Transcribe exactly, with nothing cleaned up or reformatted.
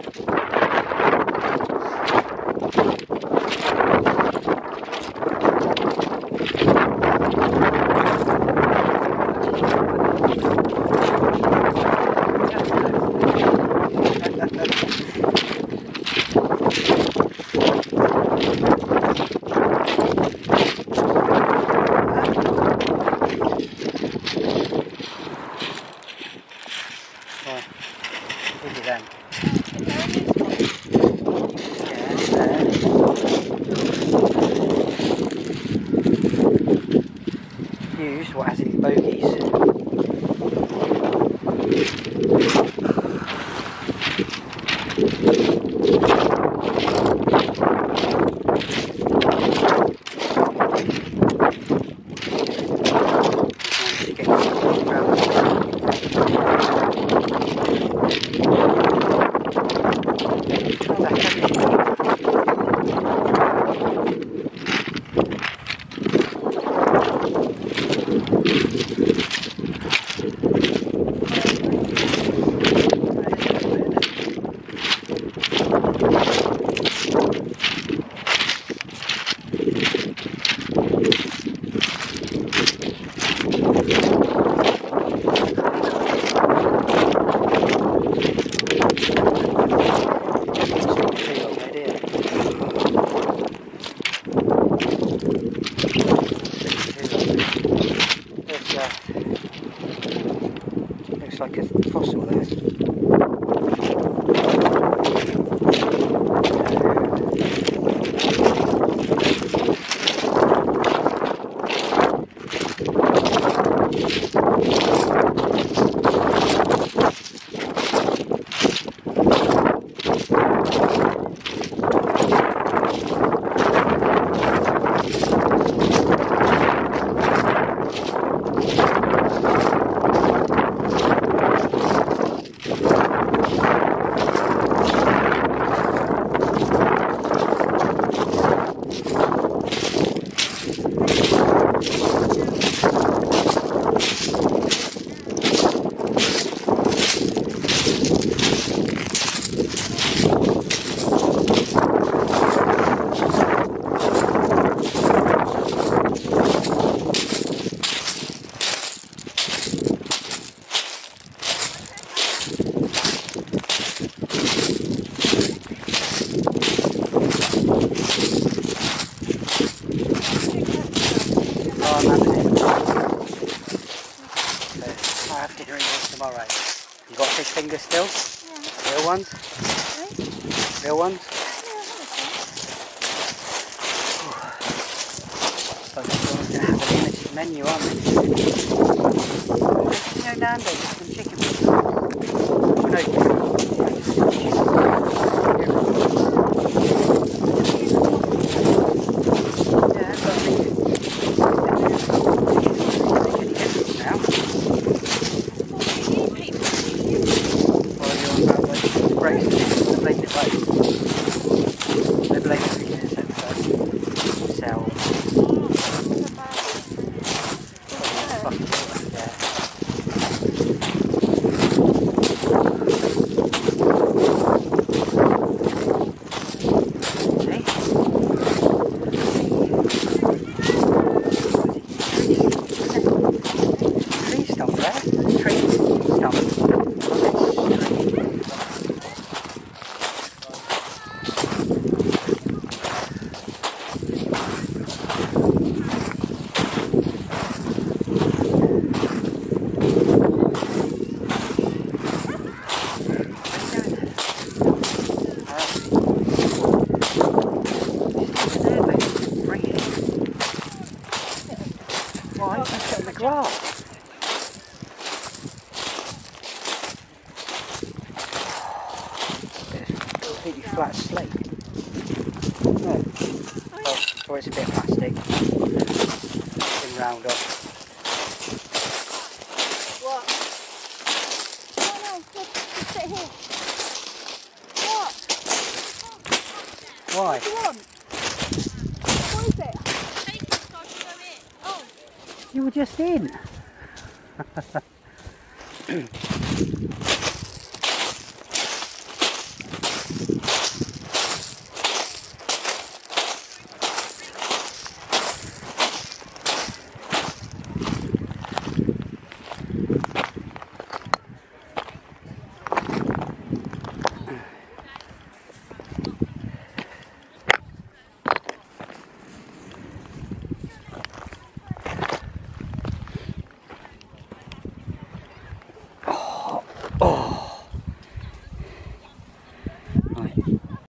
Used what has in bogies. Looks like a fossil there. Tomorrow. You got fish fingers still? Yeah. Real ones? Really? Real ones? Yeah, I think so. So we're going to have a limited menu, aren't we? You know, down there, just some chicken wings. Oh, no, chicken. Why? Let's get in the grass. It's completely flat slate. No. Oh, or it's a bit of plastic. Been round up. What? No, no, just, just sit here. What? Why? What do you want? What is it? Oh. You were just in.